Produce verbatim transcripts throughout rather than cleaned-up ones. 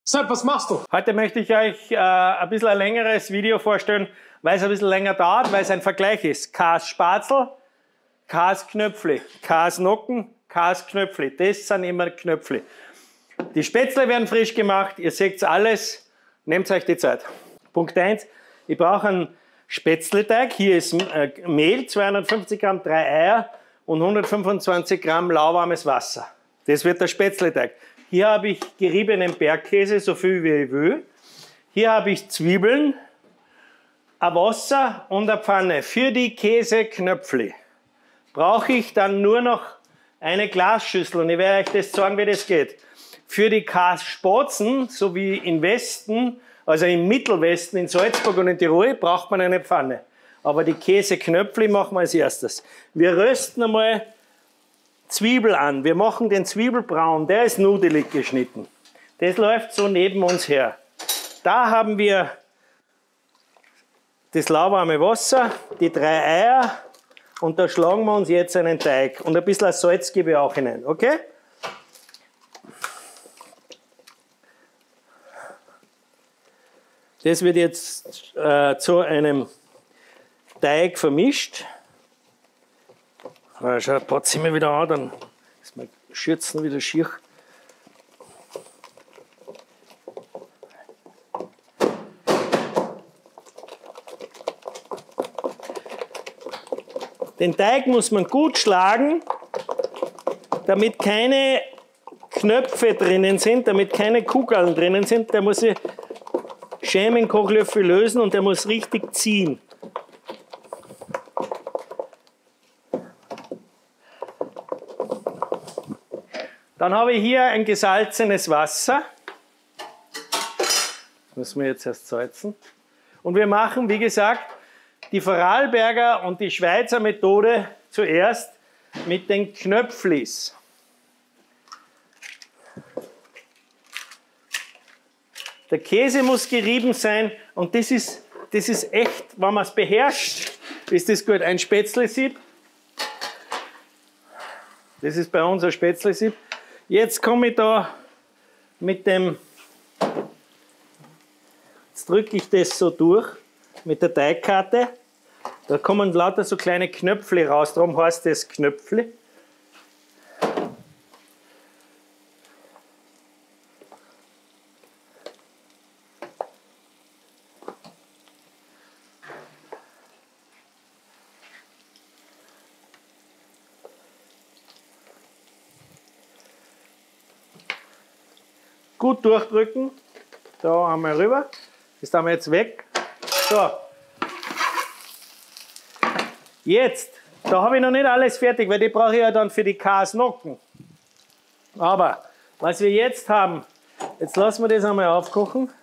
Sepp, was machst du? Heute möchte ich euch äh, ein bisschen ein längeres Video vorstellen, weil es ein bisschen länger dauert, weil es ein Vergleich ist. Kas Spatzel, Kas Knöpfli, Kas Nocken, Kas Knöpfli. Das sind immer Knöpfli. Die Spätzle werden frisch gemacht, ihr seht alles. Nehmt euch die Zeit. Punkt eins. Ich brauche einen Spätzleteig. Hier ist äh, Mehl, zweihundertfünfzig Gramm, drei Eier und hundertfünfundzwanzig Gramm lauwarmes Wasser. Das wird der Spätzleteig. Hier habe ich geriebenen Bergkäse, so viel wie ich will. Hier habe ich Zwiebeln, ein Wasser und eine Pfanne. Für die Käseknöpfli brauche ich dann nur noch eine Glasschüssel und ich werde euch das sagen, wie das geht. Für die Kas Spatzen, so wie im Westen, also im Mittelwesten, in Salzburg und in Tirol, braucht man eine Pfanne. Aber die Käseknöpfli machen wir als erstes. Wir rösten einmal Zwiebel an. Wir machen den Zwiebelbraun, der ist nudelig geschnitten. Das läuft so neben uns her. Da haben wir das lauwarme Wasser, die drei Eier und da schlagen wir uns jetzt einen Teig. Und ein bisschen Salz gebe ich auch hinein, okay? Das wird jetzt äh, zu einem Teig vermischt. Na, schau, patze ich mir wieder an, dann ist mein Schürzen wieder schier. Den Teig muss man gut schlagen, damit keine Knöpfe drinnen sind, damit keine Kugeln drinnen sind. Der muss sich schön mit dem Kochlöffel lösen und der muss richtig ziehen. Dann habe ich hier ein gesalzenes Wasser. Das müssen wir jetzt erst salzen. Und wir machen, wie gesagt, die Vorarlberger und die Schweizer Methode zuerst mit den Knöpflis. Der Käse muss gerieben sein und das ist, das ist echt, wenn man es beherrscht, ist das gut. Ein Spätzlesieb. Das ist bei uns ein Spätzlesieb. Jetzt komme ich da mit dem, jetzt drücke ich das so durch mit der Teigkarte. Da kommen lauter so kleine Knöpfli raus, darum heißt das Knöpfli. Gut durchdrücken, da einmal rüber, das haben wir jetzt weg. So, jetzt, da habe ich noch nicht alles fertig, weil die brauche ich ja dann für die Kas Nocken. Aber, was wir jetzt haben, jetzt lassen wir das einmal aufkochen.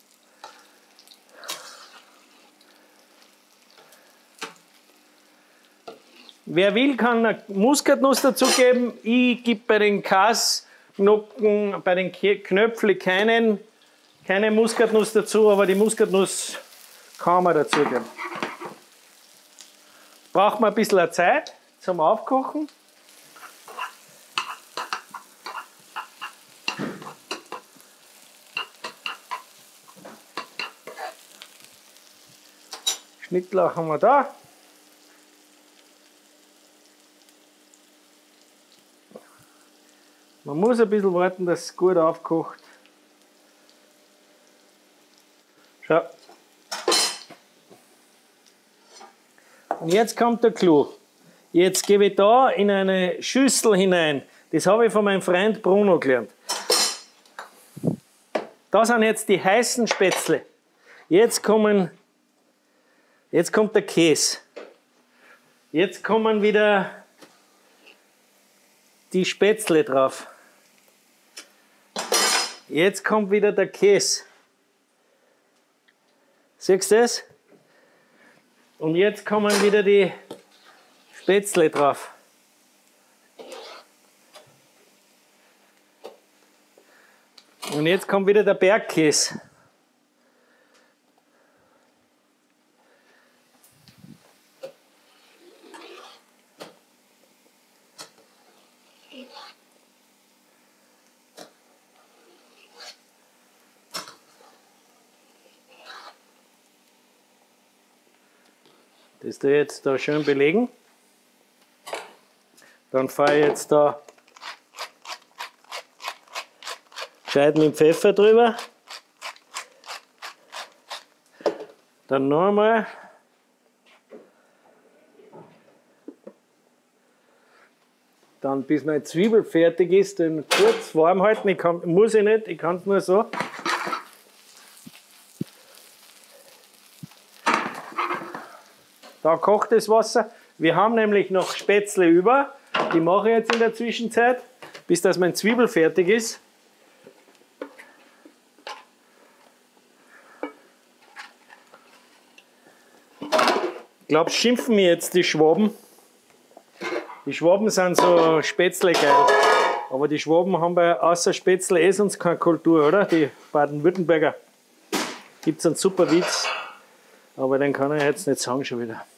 Wer will, kann eine Muskatnuss dazugeben. Ich gebe bei den Kas Nocken, bei den Knöpfli keinen, keine Muskatnuss dazu, aber die Muskatnuss kann man dazu geben. Braucht man ein bisschen Zeit zum Aufkochen. Schnittlauch haben wir da. Man muss ein bisschen warten, dass es gut aufkocht. Schau. Und jetzt kommt der Clou. Jetzt gebe ich da in eine Schüssel hinein. Das habe ich von meinem Freund Bruno gelernt. Da sind jetzt die heißen Spätzle. Jetzt kommen, jetzt kommt der Käse. Jetzt kommen wieder die Spätzle drauf. Jetzt kommt wieder der Käse. Siehst du das? Und jetzt kommen wieder die Spätzle drauf. Und jetzt kommt wieder der Bergkäse. Das tue ich jetzt da schön belegen. Dann fahre ich jetzt da gescheit mit dem Pfeffer drüber. Dann noch einmal. Dann bis meine Zwiebel fertig ist, dann kurz warm halten. Ich kann, muss ich nicht, ich kann es nur so. Da kocht das Wasser. Wir haben nämlich noch Spätzle über. Die mache ich jetzt in der Zwischenzeit, bis das mein Zwiebel fertig ist. Ich glaube, schimpfen mir jetzt die Schwaben. Die Schwaben sind so Spätzle geil. Aber die Schwaben haben bei außer Spätzle eh sonst keine Kultur, oder? Die Baden-Württemberger. Gibt es einen super Witz. Aber den kann ich jetzt nicht sagen schon wieder.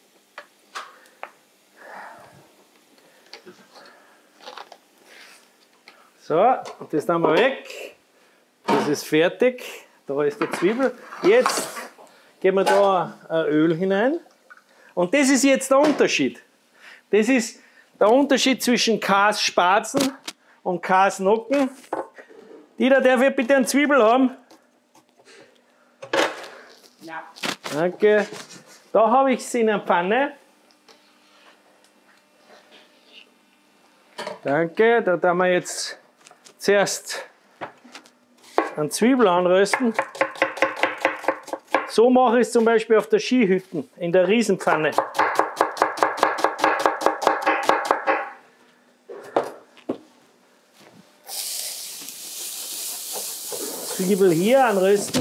So, das tun wir weg. Das ist fertig. Da ist die Zwiebel. Jetzt geben wir da ein Öl hinein. Und das ist jetzt der Unterschied. Das ist der Unterschied zwischen Kässpatzen und Käsnocken. Die da darf ich bitte eine Zwiebel haben. Ja. Danke. Da habe ich sie in der Pfanne. Danke. Da tun wir jetzt zuerst eine Zwiebel anrösten. So mache ich es zum Beispiel auf der Skihütte in der Riesenpfanne. Zwiebel hier anrösten.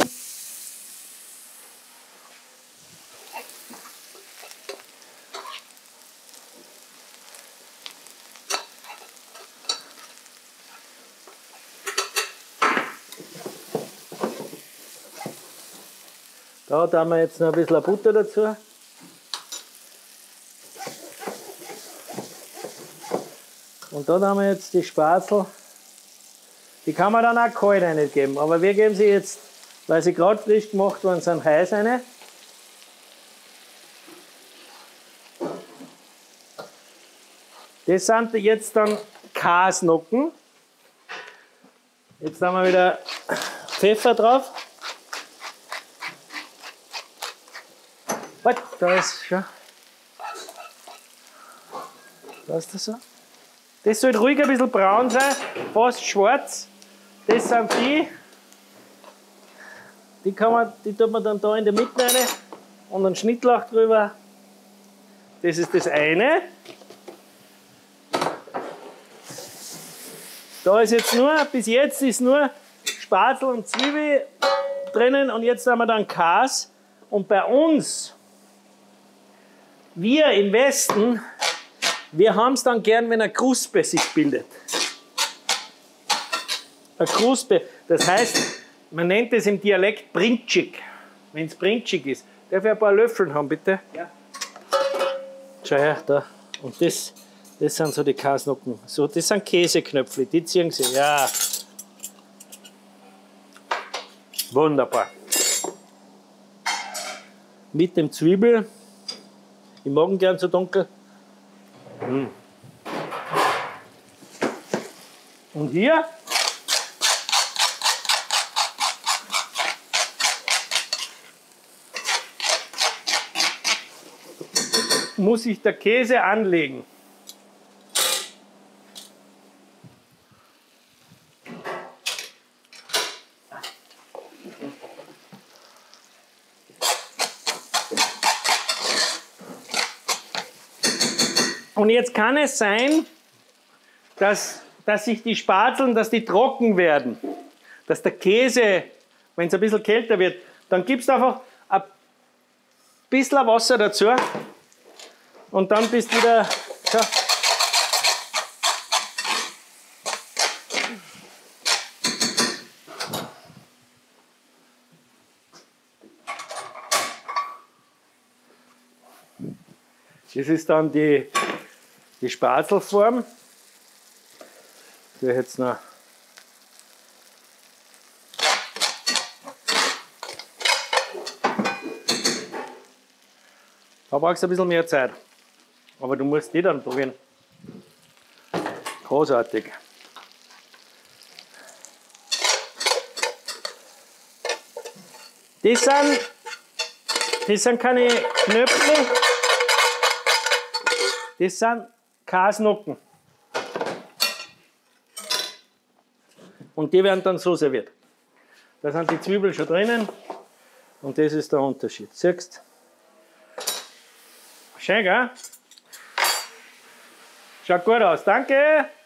Da tun wir jetzt noch ein bisschen Butter dazu. Und da tun wir jetzt die Spätzle. Die kann man dann auch kalt reingeben. Aber wir geben sie jetzt, weil sie gerade frisch gemacht worden sind, heiß rein. Das sind jetzt dann Käsnocken. Jetzt haben wir wieder Pfeffer drauf. Warte, da ist schon. Da ist das so. Das sollte ruhig ein bisschen braun sein, fast schwarz. Das sind die. Die, kann man, die tut man dann da in der Mitte rein und einen Schnittlauch drüber. Das ist das eine. Da ist jetzt nur, bis jetzt ist nur Spätzle und Zwiebel drinnen und jetzt haben wir dann Käse. Und bei uns, wir im Westen, wir haben es dann gern, wenn eine Kruspe sich bildet. Eine Kruspe, das heißt, man nennt es im Dialekt brinschig. Wenn es brinschig ist. Darf ich ein paar Löffel haben, bitte? Ja. Schau her, da. Und das, das sind so die Käsnocken. So, das sind Käseknöpfle, die ziehen sie. Ja. Wunderbar. Mit dem Zwiebel. Ich mag ihn gern so dunkel. Mm. Und hier muss sich der Käse anlegen. Und jetzt kann es sein, dass, dass sich die Spätzle, dass die trocken werden. Dass der Käse, wenn es ein bisschen kälter wird, dann gibst du einfach ein bisschen Wasser dazu. Und dann bist du wieder. So. Das ist dann die, die Spätzleform. Die jetzt noch. Da brauchst du ein bisschen mehr Zeit. Aber du musst die dann probieren. Großartig. Das sind, das sind keine Knöpfe, das sind Kasnocken. Und die werden dann so serviert. Da sind die Zwiebeln schon drinnen und das ist der Unterschied. Siehst du? Schön, gell? Schaut gut aus. Danke!